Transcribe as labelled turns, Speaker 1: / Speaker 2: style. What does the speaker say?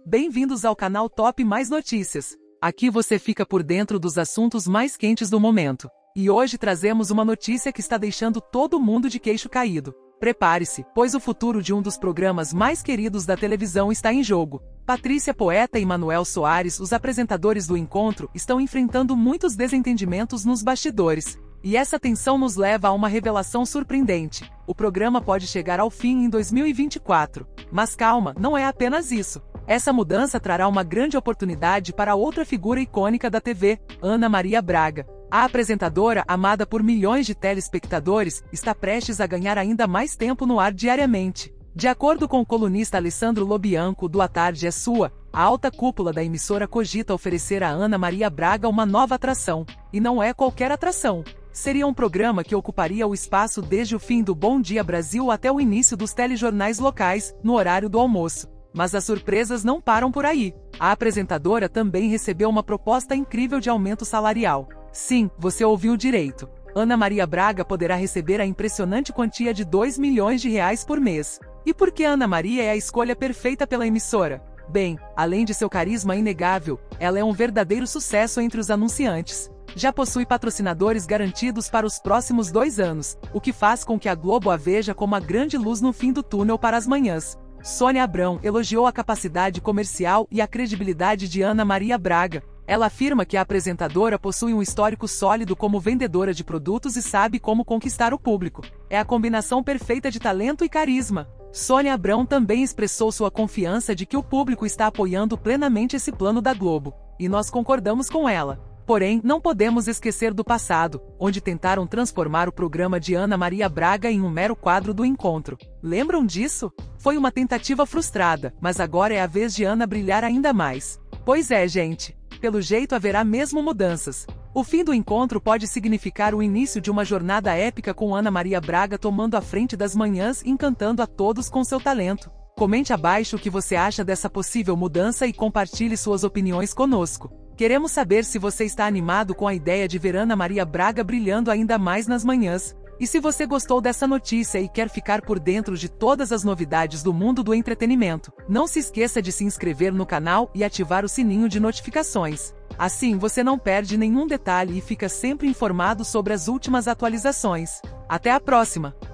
Speaker 1: Bem-vindos ao canal Top Mais Notícias. Aqui você fica por dentro dos assuntos mais quentes do momento. E hoje trazemos uma notícia que está deixando todo mundo de queixo caído. Prepare-se, pois o futuro de um dos programas mais queridos da televisão está em jogo. Patrícia Poeta e Manuel Soares, os apresentadores do encontro, estão enfrentando muitos desentendimentos nos bastidores. E essa tensão nos leva a uma revelação surpreendente. O programa pode chegar ao fim em 2024. Mas calma, não é apenas isso. Essa mudança trará uma grande oportunidade para outra figura icônica da TV, Ana Maria Braga. A apresentadora, amada por milhões de telespectadores, está prestes a ganhar ainda mais tempo no ar diariamente. De acordo com o colunista Alessandro Lobianco, do A Tarde é Sua, a alta cúpula da emissora cogita oferecer a Ana Maria Braga uma nova atração. E não é qualquer atração. Seria um programa que ocuparia o espaço desde o fim do Bom Dia Brasil até o início dos telejornais locais, no horário do almoço. Mas as surpresas não param por aí. A apresentadora também recebeu uma proposta incrível de aumento salarial. Sim, você ouviu direito. Ana Maria Braga poderá receber a impressionante quantia de R$2 milhões por mês. E por que Ana Maria é a escolha perfeita pela emissora? Bem, além de seu carisma inegável, ela é um verdadeiro sucesso entre os anunciantes. Já possui patrocinadores garantidos para os próximos 2 anos, o que faz com que a Globo a veja como a grande luz no fim do túnel para as manhãs. Sônia Abrão elogiou a capacidade comercial e a credibilidade de Ana Maria Braga. Ela afirma que a apresentadora possui um histórico sólido como vendedora de produtos e sabe como conquistar o público. É a combinação perfeita de talento e carisma. Sônia Abrão também expressou sua confiança de que o público está apoiando plenamente esse plano da Globo. E nós concordamos com ela. Porém, não podemos esquecer do passado, onde tentaram transformar o programa de Ana Maria Braga em um mero quadro do encontro. Lembram disso? Foi uma tentativa frustrada, mas agora é a vez de Ana brilhar ainda mais. Pois é, gente. Pelo jeito haverá mesmo mudanças. O fim do encontro pode significar o início de uma jornada épica com Ana Maria Braga tomando a frente das manhãs e encantando a todos com seu talento. Comente abaixo o que você acha dessa possível mudança e compartilhe suas opiniões conosco. Queremos saber se você está animado com a ideia de ver Ana Maria Braga brilhando ainda mais nas manhãs. E se você gostou dessa notícia e quer ficar por dentro de todas as novidades do mundo do entretenimento, não se esqueça de se inscrever no canal e ativar o sininho de notificações. Assim você não perde nenhum detalhe e fica sempre informado sobre as últimas atualizações. Até a próxima!